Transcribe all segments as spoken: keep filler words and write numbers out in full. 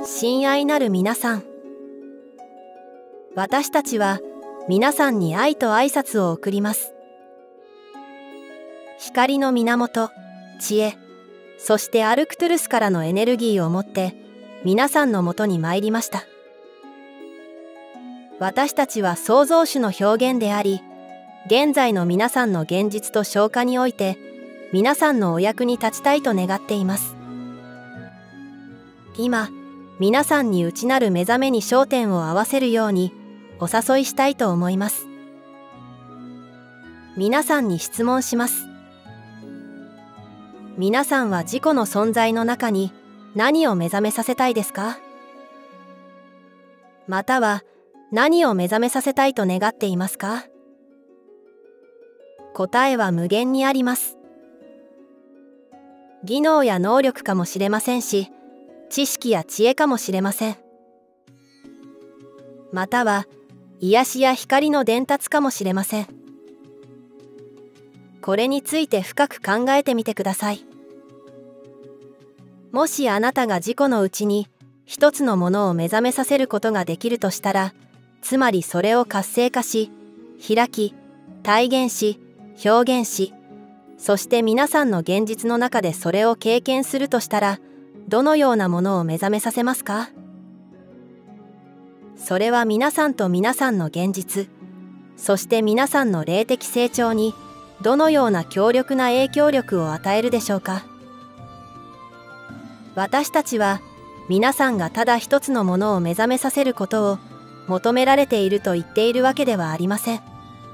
親愛なる皆さん、私たちは皆さんに愛と挨拶を送ります。光の源、知恵、そしてアルクトゥルスからのエネルギーを持って皆さんのもとに参りました。私たちは創造主の表現であり、現在の皆さんの現実と昇華において皆さんのお役に立ちたいと願っています。今、皆さんに内なる目覚めに焦点を合わせるようにお誘いしたいと思います。皆さんに質問します。皆さんは自己の存在の中に何を目覚めさせたいですか？または何を目覚めさせたいと願っていますか？答えは無限にあります。技能や能力かもしれませんし、知識や知恵かもしれません。または癒しや光の伝達かもしれません。これについて深く考えてみてください。もしあなたが自己の内に一つのものを目覚めさせることができるとしたら、つまりそれを活性化し、開き、体現し、表現し、そして皆さんの現実の中でそれを経験するとしたら、どのようなものを目覚めさせますか？それは皆さんと皆さんの現実、そして皆さんの霊的成長にどのような強力な影響力を与えるでしょうか？私たちは皆さんがただ一つのものを目覚めさせることを求められていると言っているわけではありません。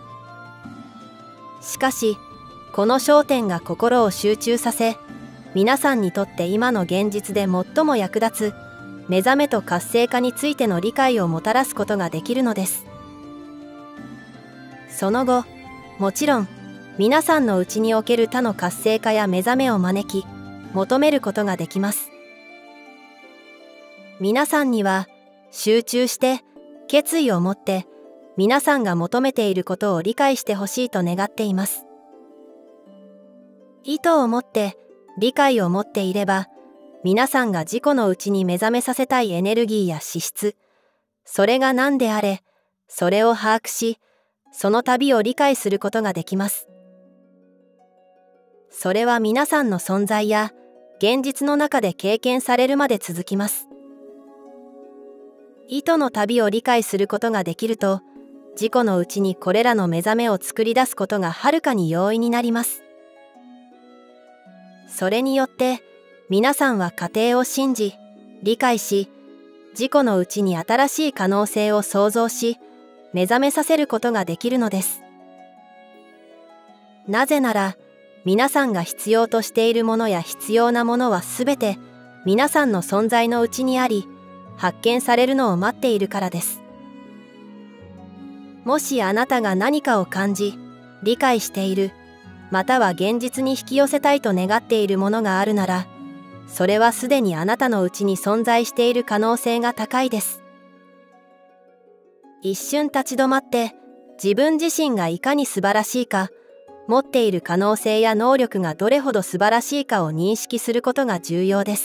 しかし、この焦点が心を集中させ、皆さんにとって今の現実で最も役立つ目覚めと活性化についての理解をもたらすことができるのです。その後、もちろん皆さんのうちにおける他の活性化や目覚めを招き、求めることができます。皆さんには集中して決意を持って皆さんが求めていることを理解してほしいと願っています。意図を持って理解を持っていれば、皆さんが自己の内に目覚めさせたいエネルギーや資質、それが何であれ、それを把握し、その旅を理解することができます。それは皆さんの存在や現実の中で経験されるまで続きます。意図の旅を理解することができると、自己の内にこれらの目覚めを作り出すことがはるかに容易になります。それによって皆さんは過程を信じ、理解し、自己の内に新しい可能性を創造し、目覚めさせることができるのです。なぜなら、皆さんが必要としているものや必要なものはすべて皆さんの存在の内にあり、発見されるのを待っているからです。もしあなたが何かを感じ、理解している、または現実に引き寄せたいと願っているものがあるなら、それはすでにあなたのうちに存在している可能性が高いです。一瞬立ち止まって、自分自身がいかに素晴らしいか、持っている可能性や能力がどれほど素晴らしいかを認識することが重要です。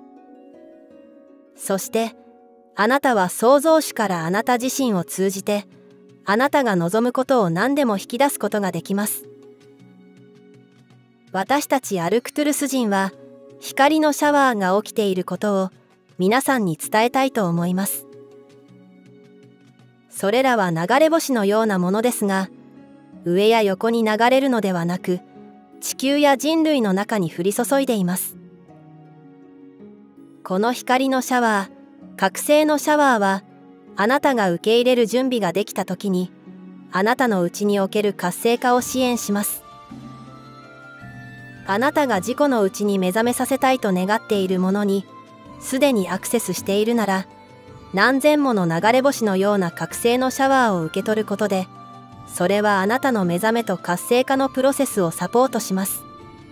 そして、あなたは創造主からあなた自身を通じて、あなたが望むことを何でも引き出すことができます。私たちアルクトゥルス人は、光のシャワーが起きていることを皆さんに伝えたいと思います。それらは流れ星のようなものですが、上や横に流れるのではなく、地球や人類の中に降り注いでいます。この光のシャワー、覚醒のシャワーは、あなたが受け入れる準備ができたときに、あなたの内における活性化を支援します。あなたが自己の内に目覚めさせたいと願っているものに、すでにアクセスしているなら、何千もの流れ星のような覚醒のシャワーを受け取ることで、それはあなたの目覚めと活性化のプロセスをサポートします。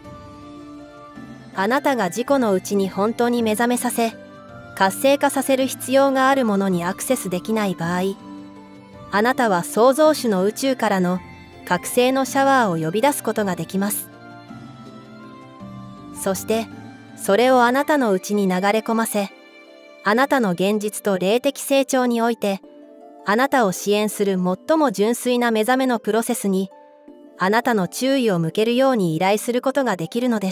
あなたが自己の内に本当に目覚めさせ、活性化させる必要があるものにアクセスできない場合、あなたは創造主の宇宙からの覚醒のシャワーを呼び出すことができます。そして、それをあなたの内に流れ込ませ、 あなたの現実と霊的成長において、あなたを支援する最も純粋な目覚めのプロセスに、あなたの注意を向けるように依頼することができるのです。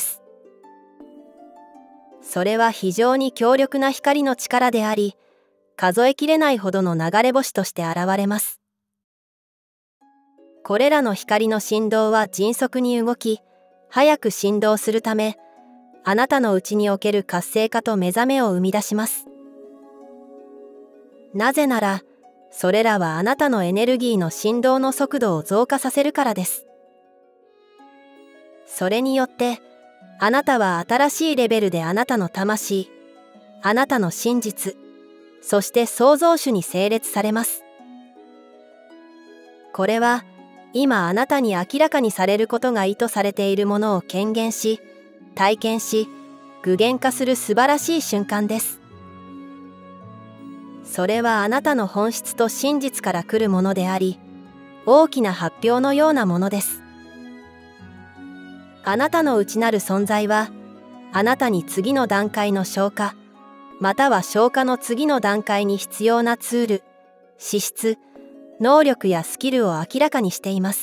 それは非常に強力な光の力であり、数えきれないほどの流れ星として現れます。これらの光の振動は迅速に動き、早く振動するため、あなたの内における活性化と目覚めを生み出します。なぜなら、それらはあなたのエネルギーの振動の速度を増加させるからです。それによって、あなたは新しいレベルであなたの魂、あなたの真実、そして創造主に整列されます。これは、今あなたに明らかにされることが意図されているものを権限し、体験し、具現化する素晴らしい瞬間です。それはあなたの本質と真実から来るものであり、大きな発表のようなものです。あなたの内なる存在は、あなたに次の段階の消化、または消化の次の段階に必要なツール、資質、能力やスキルを明らかにしています。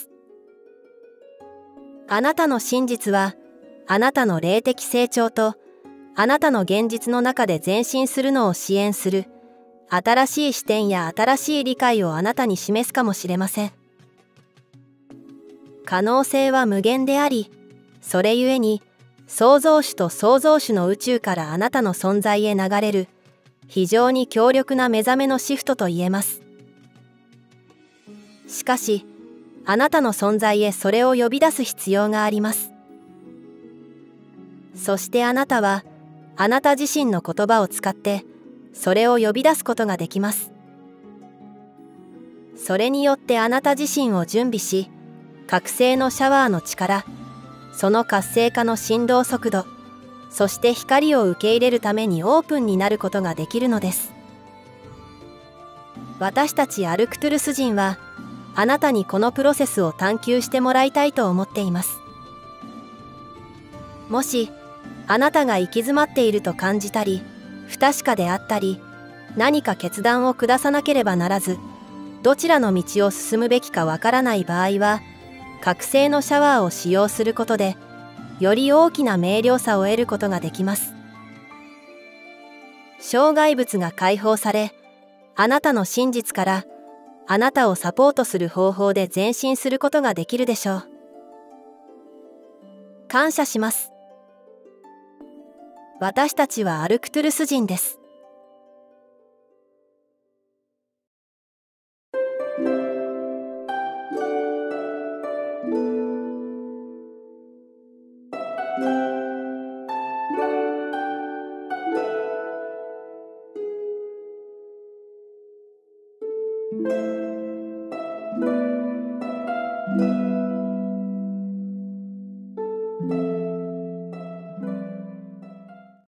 あなたの真実は、あなたの霊的成長と、あなたの現実の中で前進するのを支援する、新しい視点や新しい理解をあなたに示すかもしれません。可能性は無限であり、それゆえに、創造主と創造主の宇宙からあなたの存在へ流れる、非常に強力な目覚めのシフトと言えます。しかし、あなたの存在へそれを呼び出す必要があります。そしてあなたは、あなた自身の言葉を使って、それを呼び出すことができます。それによってあなた自身を準備し、覚醒のシャワーの力、その活性化の振動速度、そして光を受け入れるためにオープンになることができるのです。私たちアルクトゥルス人は、あなたにこのプロセスを探求してもらいたいと思っています。もし、あなたが行き詰まっていると感じたり、不確かであったり、何か決断を下さなければならず、どちらの道を進むべきかわからない場合は、覚醒のシャワーを使用することで、より大きな明瞭さを得ることができます。障害物が解放され、あなたの真実から、あなたをサポートする方法で前進することができるでしょう。感謝します。私たちはアルクトゥルス人です。